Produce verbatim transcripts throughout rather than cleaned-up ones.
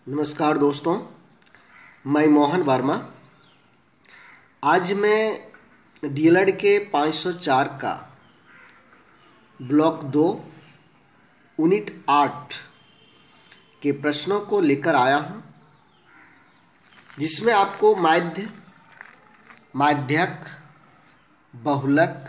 नमस्कार दोस्तों, मैं मोहन वर्मा। आज मैं डीएलएड के पाँच सौ चार का ब्लॉक दो यूनिट आठ के प्रश्नों को लेकर आया हूं, जिसमें आपको माध्य, माध्यक, बहुलक,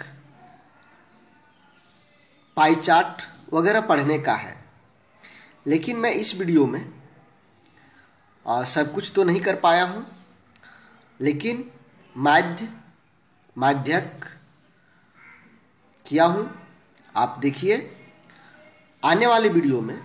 पाई चार्ट वगैरह पढ़ने का है। लेकिन मैं इस वीडियो में आ, सब कुछ तो नहीं कर पाया हूं, लेकिन माध्य, माध्यक किया हूं। आप देखिए, आने वाले वीडियो में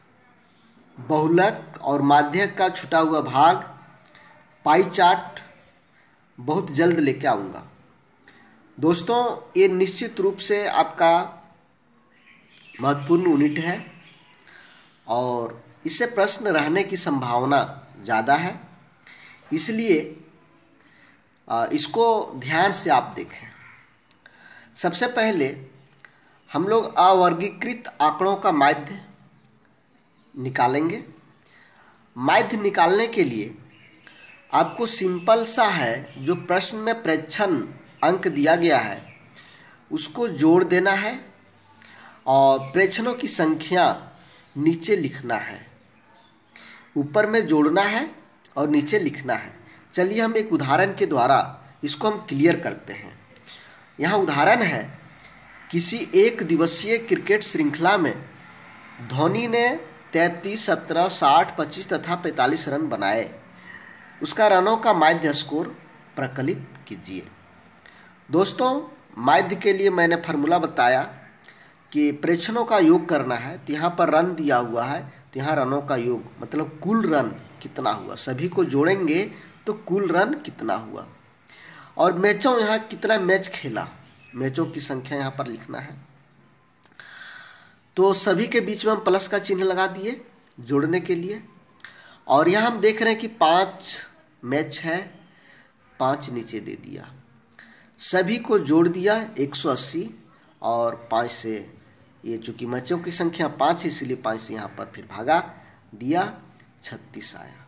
बहुलक और माध्यक का छुटा हुआ भाग, पाई चार्ट बहुत जल्द लेके आऊँगा। दोस्तों, ये निश्चित रूप से आपका महत्वपूर्ण यूनिट है और इससे प्रश्न रहने की संभावना ज़्यादा है, इसलिए इसको ध्यान से आप देखें। सबसे पहले हम लोग अवर्गीकृत आंकड़ों का माध्य निकालेंगे। माध्य निकालने के लिए आपको सिंपल सा है, जो प्रश्न में प्रेक्षण अंक दिया गया है उसको जोड़ देना है और प्रेक्षणों की संख्या नीचे लिखना है। ऊपर में जोड़ना है और नीचे लिखना है। चलिए हम एक उदाहरण के द्वारा इसको हम क्लियर करते हैं। यहाँ उदाहरण है, किसी एक दिवसीय क्रिकेट श्रृंखला में धोनी ने तैंतीस, सत्रह, साठ, पच्चीस तथा पैंतालीस रन बनाए। उसका रनों का माध्य स्कोर प्रकलित कीजिए। दोस्तों, माध्य के लिए मैंने फार्मूला बताया कि प्रेक्षणों का योग करना है, तो यहाँ पर रन दिया हुआ है, तो यहाँ रनों का योग मतलब कुल रन कितना हुआ, सभी को जोड़ेंगे तो कुल रन कितना हुआ। और मैचों, यहाँ कितना मैच खेला, मैचों की संख्या यहाँ पर लिखना है। तो सभी के बीच में हम प्लस का चिन्ह लगा दिए जोड़ने के लिए। और यहाँ हम देख रहे हैं कि पाँच मैच है, पाँच नीचे दे दिया, सभी को जोड़ दिया एक सौ अस्सी और पाँच से, ये चूँकि मैचों की संख्या पाँच है इसलिए पाँच से यहाँ पर फिर भागा दिया, छत्तीस आया।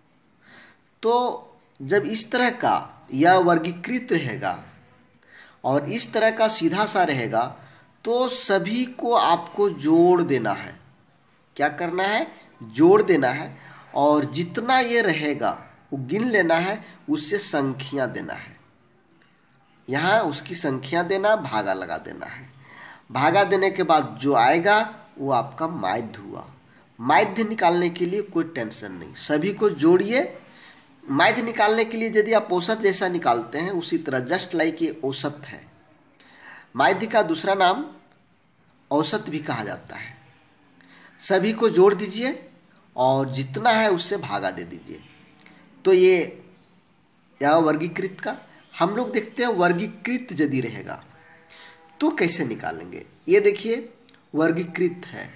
तो जब इस तरह का यह वर्गीकृत रहेगा और इस तरह का सीधा सा रहेगा तो सभी को आपको जोड़ देना है। क्या करना है? जोड़ देना है और जितना ये रहेगा वो गिन लेना है, उससे संख्या देना है। यहाँ उसकी संख्या देना, भागा लगा देना है। भागा देने के बाद जो आएगा वो आपका माध्य हुआ। माध्य निकालने के लिए कोई टेंशन नहीं, सभी को जोड़िए। माध्य निकालने के लिए यदि आप औसत जैसा निकालते हैं, उसी तरह जस्ट लाइक ये औसत है। माध्य का दूसरा नाम औसत भी कहा जाता है। सभी को जोड़ दीजिए और जितना है उससे भागा दे दीजिए। तो ये या वर्गीकृत का हम लोग देखते हैं, वर्गीकृत यदि रहेगा तो कैसे निकालेंगे। ये देखिए वर्गीकृत है,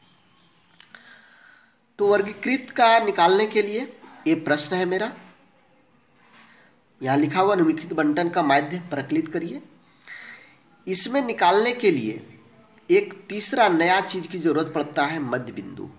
तो वर्गीकृत का निकालने के लिए ये प्रश्न है मेरा। यहाँ लिखा हुआ निम्नलिखित बंटन का माध्य प्रकलित करिए। इसमें निकालने के लिए एक तीसरा नया चीज की जरूरत पड़ता है, मध्य बिंदु।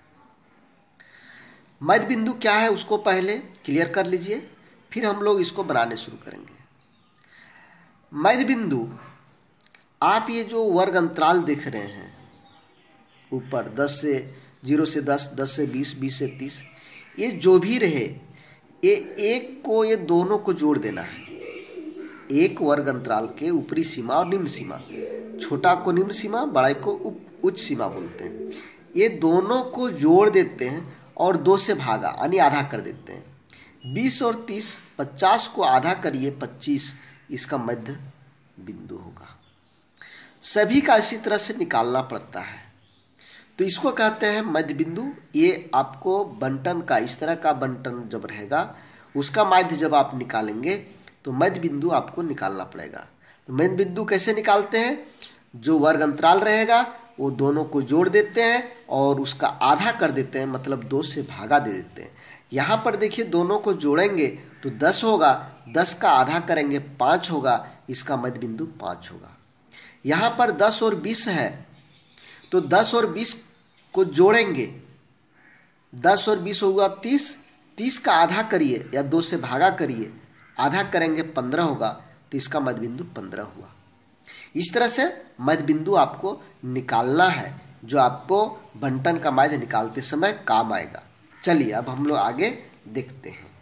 मध्य बिंदु क्या है उसको पहले क्लियर कर लीजिए, फिर हम लोग इसको बनाने शुरू करेंगे। मध्य बिंदु, आप ये जो वर्ग अंतराल देख रहे हैं ऊपर, दस से जीरो से दस, दस से बीस, बीस से तीस, ये जो भी रहे, ये एक को, ये दोनों को जोड़ देना है। एक वर्ग अंतराल के ऊपरी सीमा और निम्न सीमा, छोटा को निम्न सीमा, बड़ा को उच्च सीमा बोलते हैं। ये दोनों को जोड़ देते हैं और दो से भागा यानी आधा कर देते हैं। बीस और तीस, पचास को आधा करिए, पच्चीस इसका मध्य बिंदु होगा। सभी का इसी तरह से निकालना पड़ता है, तो इसको कहते हैं मध्य बिंदु। ये आपको बंटन का, इस तरह का बंटन जब रहेगा उसका माध्य जब आप निकालेंगे तो मध्य बिंदु आपको निकालना पड़ेगा। तो मध्य बिंदु कैसे निकालते हैं? जो वर्ग अंतराल रहेगा वो दोनों को जोड़ देते हैं और उसका आधा कर देते हैं, मतलब दो से भागा दे देते हैं। यहाँ पर देखिए दोनों को जोड़ेंगे तो दस होगा, दस का आधा करेंगे पाँच होगा, इसका मध्य बिंदु पाँच होगा। यहाँ पर दस और बीस है, तो दस और बीस को जोड़ेंगे दस और बीस होगा तीस, तीस का आधा करिए या दो से भागा करिए, आधा करेंगे पंद्रह होगा, तो इसका मध्य बिंदु पंद्रह हुआ। इस तरह से मध्य बिंदु आपको निकालना है, जो आपको बंटन का माध्य निकालते समय काम आएगा। चलिए अब हम लोग आगे देखते हैं।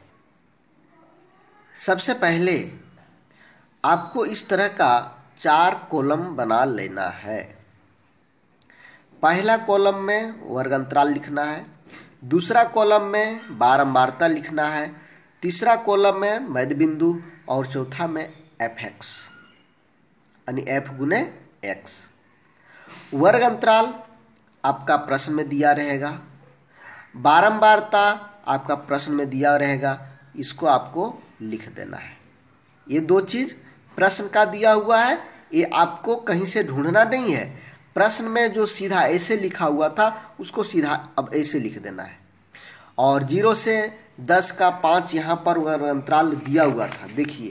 सबसे पहले आपको इस तरह का चार कॉलम बना लेना है। पहला कॉलम में वर्ग अंतराल लिखना है, दूसरा कॉलम में बारंबारता लिखना है, तीसरा कॉलम में मध्य बिंदु और चौथा में एफ एक्स यानी एफ गुने एक्स। वर्ग अंतराल आपका प्रश्न में दिया रहेगा, बारंबारता आपका प्रश्न में दिया रहेगा, इसको आपको लिख देना है। ये दो चीज़ प्रश्न का दिया हुआ है, ये आपको कहीं से ढूंढना नहीं है। प्रश्न में जो सीधा ऐसे लिखा हुआ था उसको सीधा अब ऐसे लिख देना है। और जीरो से दस का पाँच यहाँ पर वर्ग अंतराल दिया हुआ था। देखिए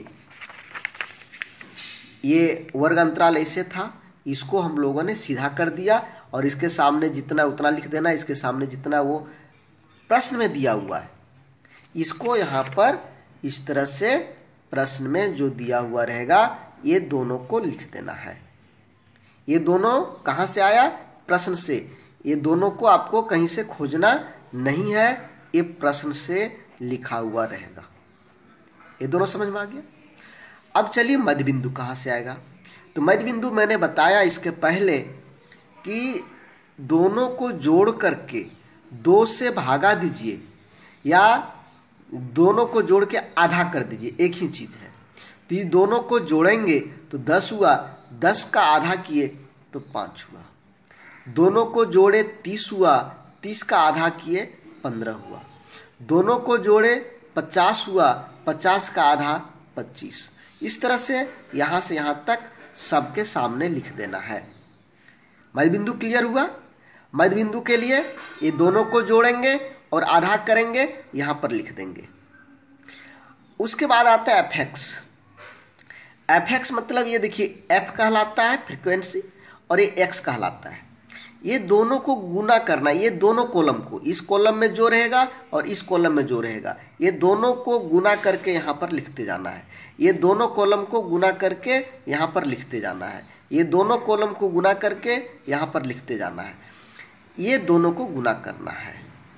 ये वर्ग अंतराल ऐसे था, इसको हम लोगों ने सीधा कर दिया और इसके सामने जितना उतना लिख देना, इसके सामने जितना वो प्रश्न में दिया हुआ है इसको यहाँ पर इस तरह से प्रश्न में जो दिया हुआ रहेगा ये दोनों को लिख देना है। ये दोनों कहाँ से आया? प्रश्न से। ये दोनों को आपको कहीं से खोजना नहीं है, ये प्रश्न से लिखा हुआ रहेगा। ये दोनों समझ में आ गया। अब चलिए मध्य बिंदु कहाँ से आएगा। तो मध्य बिंदु मैंने बताया इसके पहले कि दोनों को जोड़ करके दो से भागा दीजिए या दोनों को जोड़ के आधा कर दीजिए, एक ही चीज़ है। तो ये दोनों को जोड़ेंगे तो दस हुआ, दस का आधा किए तो पाँच हुआ। दोनों को जोड़े तीस हुआ, तीस का आधा किए पंद्रह हुआ। दोनों को जोड़े पचास हुआ, पचास का आधा पच्चीस। इस तरह से यहाँ से यहाँ तक सबके सामने लिख देना है। मध्य बिंदु क्लियर हुआ। मध्य बिंदु के लिए ये दोनों को जोड़ेंगे और आधा करेंगे, यहाँ पर लिख देंगे। उसके बाद आता है एफ एक्स। एफ एक्स मतलब ये देखिए एफ कहलाता है फ्रीक्वेंसी और ये एक्स कहलाता है। ये दोनों को गुना करना, ये दोनों कॉलम को, इस कॉलम में जो रहेगा और इस कॉलम में जो रहेगा, ये दोनों को गुना करके यहाँ पर लिखते जाना है। ये दोनों कॉलम को गुना करके यहाँ पर लिखते जाना है। ये दोनों कॉलम को गुना करके यहाँ पर लिखते जाना है। ये दोनों को गुना करना है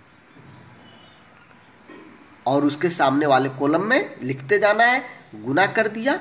और उसके सामने वाले कॉलम में लिखते जाना है। गुना कर दिया,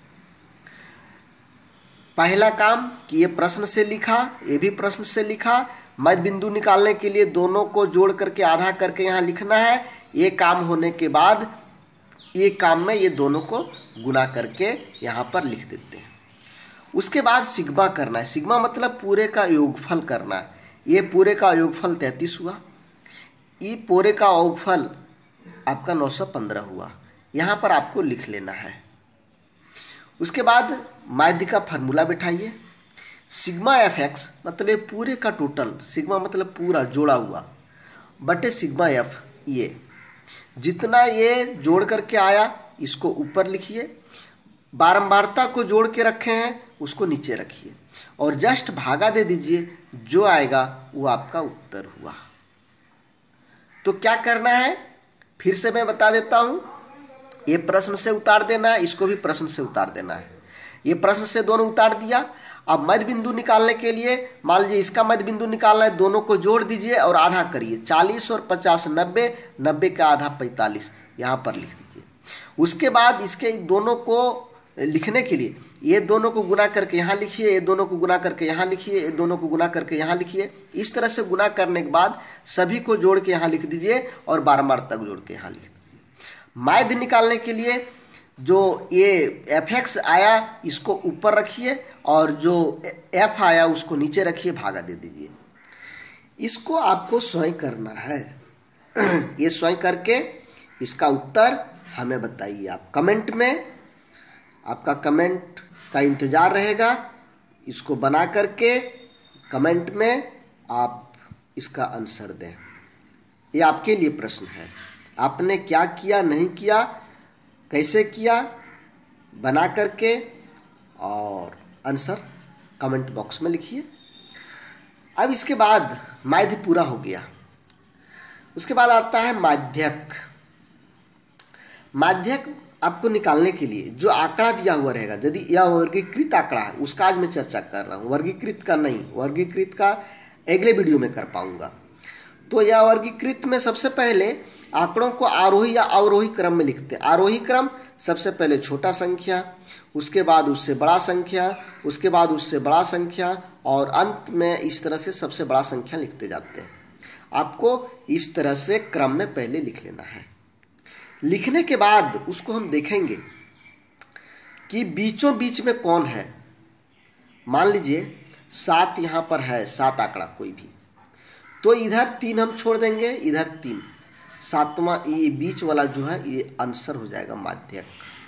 पहला काम कि ये प्रश्न से लिखा, ये भी प्रश्न से लिखा। मध्य बिंदु निकालने के लिए दोनों को जोड़ करके आधा करके यहाँ लिखना है। ये काम होने के बाद ये काम में ये दोनों को गुना करके यहाँ पर लिख देते हैं। उसके बाद सिग्मा करना है। सिग्मा मतलब पूरे का योगफल करना है। ये पूरे का योगफल तैंतीस हुआ, ये पूरे का योगफल आपका नौ सौ पंद्रह हुआ। यहाँ पर आपको लिख लेना है। उसके बाद माध्य का फार्मूला बिठाइए। सिग्मा एफ एक्स मतलब ये पूरे का टोटल, सिग्मा मतलब पूरा जोड़ा हुआ, बटे सिग्मा एफ, ये जितना ये जोड़ करके आया इसको ऊपर लिखिए, बारंबारता को जोड़ के रखे हैं उसको नीचे रखिए और जस्ट भागा दे दीजिए, जो आएगा वो आपका उत्तर हुआ। तो क्या करना है फिर से मैं बता देता हूँ। ये प्रश्न से उतार देना है, इसको भी प्रश्न से उतार देना है। ये प्रश्न से दोनों उतार दिया। अब मध्य बिंदु निकालने के लिए मान लीजिए इसका मध्य बिंदु निकालना है, दोनों को जोड़ दीजिए और आधा करिए। चालीस और पचास नब्बे, नब्बे का आधा पैंतालीस, यहाँ पर लिख दीजिए। उसके बाद इसके दोनों को लिखने के लिए ये दोनों को गुना करके यहाँ लिखिए, ये दोनों को गुना करके यहाँ लिखिए, ये दोनों को गुना करके यहाँ लिखिए। इस तरह से गुना करने के बाद सभी को जोड़ के यहाँ लिख दीजिए और बारंबार तक जोड़ के यहाँ लिख दीजिए। माध्य निकालने के लिए जो ये एफ एक्स आया इसको ऊपर रखिए और जो एफ आया उसको नीचे रखिए, भागा दे दीजिए। इसको आपको स्वयं करना है। ये स्वयं करके इसका उत्तर हमें बताइए। आप कमेंट में, आपका कमेंट का इंतज़ार रहेगा। इसको बना करके कमेंट में आप इसका आंसर दें। ये आपके लिए प्रश्न है। आपने क्या किया, नहीं किया, कैसे किया, बना करके और आंसर कमेंट बॉक्स में लिखिए। अब इसके बाद माध्य पूरा हो गया। उसके बाद आता है माध्यक। माध्यक आपको निकालने के लिए जो आंकड़ा दिया हुआ रहेगा, यदि यह वर्गीकृत आंकड़ा है उसका आज मैं चर्चा कर रहा हूँ, वर्गीकृत का नहीं, वर्गीकृत का अगले वीडियो में कर पाऊंगा। तो यह वर्गीकृत में सबसे पहले आंकड़ों को आरोही या अवरोही क्रम में लिखते हैं। आरोही क्रम सबसे पहले छोटा संख्या, उसके बाद उससे बड़ा संख्या, उसके बाद उससे बड़ा संख्या, और अंत में इस तरह से सबसे बड़ा संख्या लिखते जाते हैं। आपको इस तरह से क्रम में पहले लिख लेना है। लिखने के बाद उसको हम देखेंगे कि बीचों बीच में कौन है। मान लीजिए सात यहाँ पर है, सात आंकड़ा कोई भी, तो इधर तीन हम छोड़ देंगे, इधर तीन, सातवां ये बीच वाला जो है ये आंसर हो जाएगा माध्यक।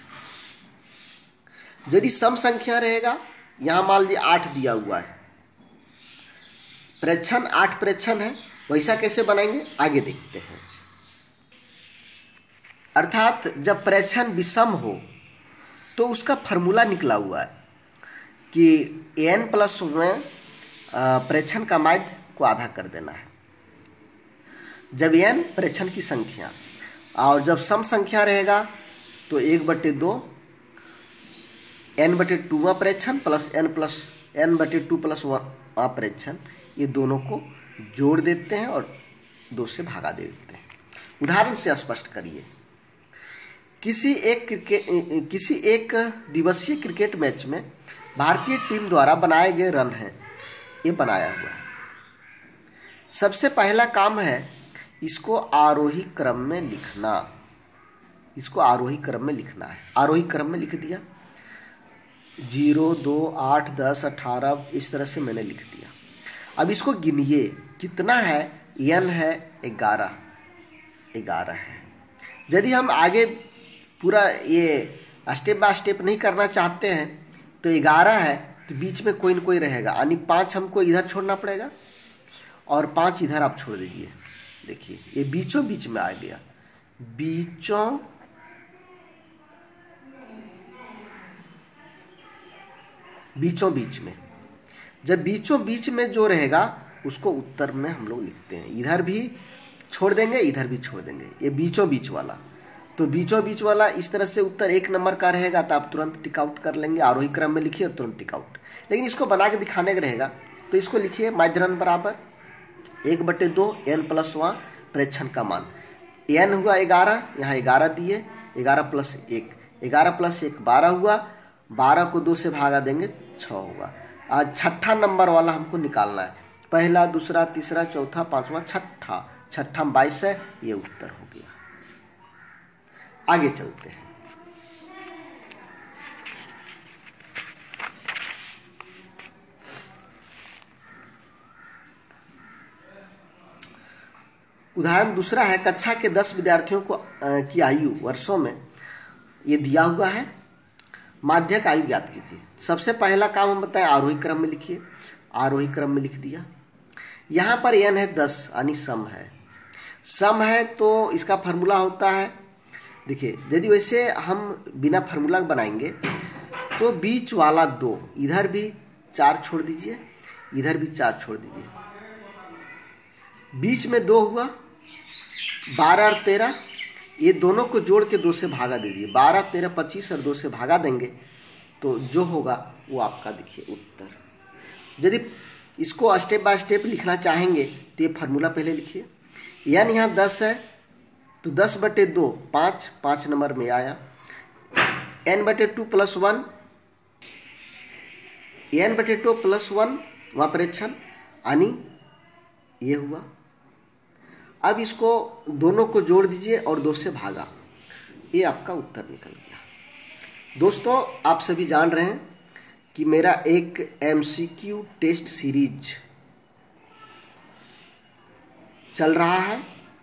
यदि सम संख्या रहेगा, यहाँ मान लीजिए आठ दिया हुआ है, प्रेक्षण आठ प्रेक्षण है, वैसा कैसे बनाएंगे आगे देखते हैं। अर्थात जब प्रेक्षण विषम हो तो उसका फॉर्मूला निकला हुआ है कि एन प्लस में प्रेक्षण का माध्य को आधा कर देना है। जब एन प्रेक्षण की संख्या और जब सम संख्या रहेगा तो एक बटे दो एन बटे टूवा प्रेक्षण प्लस एन प्लस एन बटे टू प्लस वन प्रेक्षण, ये दोनों को जोड़ देते हैं और दो से भागा दे देते हैं। उदाहरण से स्पष्ट करिए। किसी एक क्रिकेट किसी एक दिवसीय क्रिकेट मैच में भारतीय टीम द्वारा बनाए गए रन हैं, ये बनाया हुआ है। सबसे पहला काम है इसको आरोही क्रम में लिखना। इसको आरोही क्रम में लिखना है। आरोही क्रम में लिख दिया, जीरो, दो, आठ, दस, अठारह, इस तरह से मैंने लिख दिया। अब इसको गिनिए कितना है, एन है ग्यारह, ग्यारह है। यदि हम आगे पूरा ये स्टेप बाय स्टेप नहीं करना चाहते हैं तो ग्यारह है तो बीच में कोई न कोई रहेगा, यानी पाँच हमको इधर छोड़ना पड़ेगा और पाँच इधर आप छोड़ दीजिए। देखिए ये बीचों बीच में आ गया, बीचों बीचों बीच में। जब बीचों बीच में जो रहेगा उसको उत्तर में हम लोग लिखते हैं। इधर भी छोड़ देंगे, इधर भी छोड़ देंगे, ये बीचों बीच वाला। तो बीचों बीच वाला इस तरह से उत्तर एक नंबर का रहेगा तो आप तुरंत टिक आउट कर लेंगे। आरोही क्रम में लिखिए और तुरंत टिक आउट। लेकिन इसको बना के दिखाने का रहेगा तो इसको लिखिए माध्यरन बराबर एक बटे दो एन प्लस वन प्रेक्षण का मान। एन हुआ ग्यारह, यहाँ ग्यारह दिए, ग्यारह प्लस एक, ग्यारह प्लस एक बारह हुआ, बारह को दो से भागा देंगे छः होगा। आज छठा नंबर वाला हमको निकालना है। पहला, दूसरा, तीसरा, चौथा, पांचवा, छठा, छठा बाईस है, ये उत्तर हो गया। आगे चलते हैं। उदाहरण दूसरा है, कक्षा के दस विद्यार्थियों को की आयु वर्षों में ये दिया हुआ है, माध्यक आयु ज्ञात कीजिए। सबसे पहला काम हम बताएं आरोही क्रम में लिखिए। आरोही क्रम में लिख दिया। यहाँ पर एन है दस, यानी सम है। सम है तो इसका फार्मूला होता है, देखिए यदि वैसे हम बिना फार्मूला बनाएंगे तो बीच वाला दो, इधर भी चार छोड़ दीजिए, इधर भी चार छोड़ दीजिए, बीच में दो हुआ, बारह और तेरह, ये दोनों को जोड़ के दो से भागा दीजिए। बारह, तेरह, पच्चीस और दो से भागा देंगे तो जो होगा वो आपका देखिए उत्तर। यदि इसको स्टेप बाय स्टेप लिखना चाहेंगे तो ये फार्मूला पहले लिखिए। यानी यहाँ दस है तो दस बटे दो पाँच, पाँच नंबर में आया। एन बटे टू प्लस वन, एन बटे टू प्लस वन वहाँ प्रेक्षण, यानी ये हुआ। अब इसको दोनों को जोड़ दीजिए और दो से भागा, ये आपका उत्तर निकल गया। दोस्तों आप सभी जान रहे हैं कि मेरा एक एमसीक्यू टेस्ट सीरीज चल रहा है।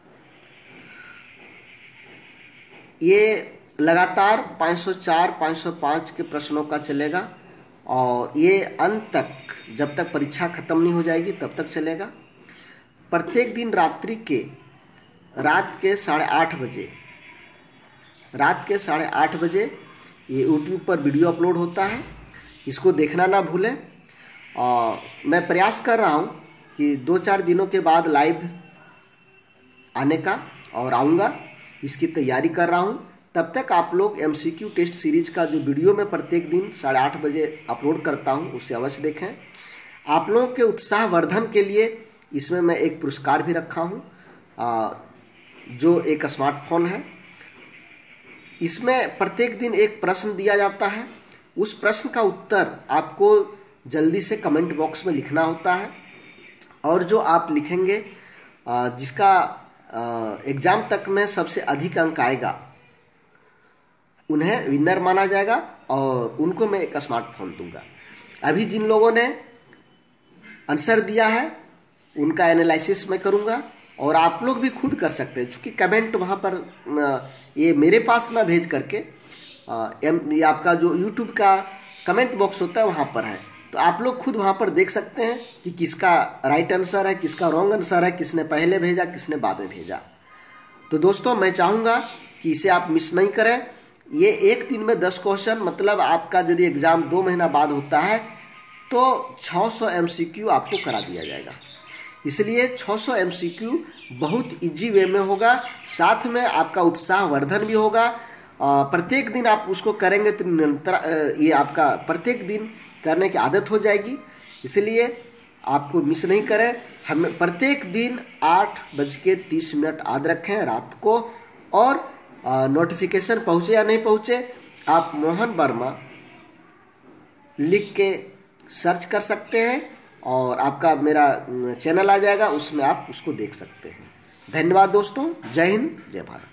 ये लगातार पाँच सौ चार, पाँच सौ पाँच के प्रश्नों का चलेगा और ये अंत तक, जब तक परीक्षा खत्म नहीं हो जाएगी तब तक चलेगा। प्रत्येक दिन रात्रि के रात के साढ़े आठ बजे रात के साढ़े आठ बजे ये यूट्यूब पर वीडियो अपलोड होता है, इसको देखना ना भूलें। और मैं प्रयास कर रहा हूँ कि दो चार दिनों के बाद लाइव आने का और आऊँगा, इसकी तैयारी कर रहा हूँ। तब तक आप लोग एमसीक्यू टेस्ट सीरीज का जो वीडियो मैं प्रत्येक दिन साढ़े आठ बजे अपलोड करता हूँ उसे अवश्य देखें। आप लोगों के उत्साहवर्धन के लिए इसमें मैं एक पुरस्कार भी रखा हूँ, जो एक स्मार्टफोन है। इसमें प्रत्येक दिन एक प्रश्न दिया जाता है, उस प्रश्न का उत्तर आपको जल्दी से कमेंट बॉक्स में लिखना होता है, और जो आप लिखेंगे जिसका एग्ज़ाम तक में सबसे अधिक अंक आएगा उन्हें विनर माना जाएगा और उनको मैं एक स्मार्टफोन दूंगा। अभी जिन लोगों ने आंसर दिया है उनका एनालिसिस मैं करूंगा, और आप लोग भी खुद कर सकते हैं, क्योंकि कमेंट वहाँ पर ये मेरे पास ना भेज करके ये आपका जो यूट्यूब का कमेंट बॉक्स होता है वहाँ पर है, तो आप लोग खुद वहाँ पर देख सकते हैं कि किसका राइट आंसर है, किसका रॉन्ग आंसर है, किसने पहले भेजा, किसने बाद में भेजा। तो दोस्तों मैं चाहूँगा कि इसे आप मिस नहीं करें। ये एक दिन में दस क्वेश्चन, मतलब आपका यदि एग्ज़ाम दो महीना बाद होता है तो छह सौ एमसीक्यू आपको करा दिया जाएगा। इसलिए छह सौ एमसीक्यू बहुत इजी वे में होगा, साथ में आपका उत्साहवर्धन भी होगा। प्रत्येक दिन आप उसको करेंगे तो निरंतर ये आपका प्रत्येक दिन करने की आदत हो जाएगी। इसलिए आपको मिस नहीं करें। हम प्रत्येक दिन आठ बज के तीस मिनट याद रखें रात को, और नोटिफिकेशन पहुँचे या नहीं पहुँचे आप मोहन वर्मा लिख के सर्च कर सकते हैं, और आपका मेरा चैनल आ जाएगा, उसमें आप उसको देख सकते हैं। धन्यवाद दोस्तों, जय हिंद, जय भारत।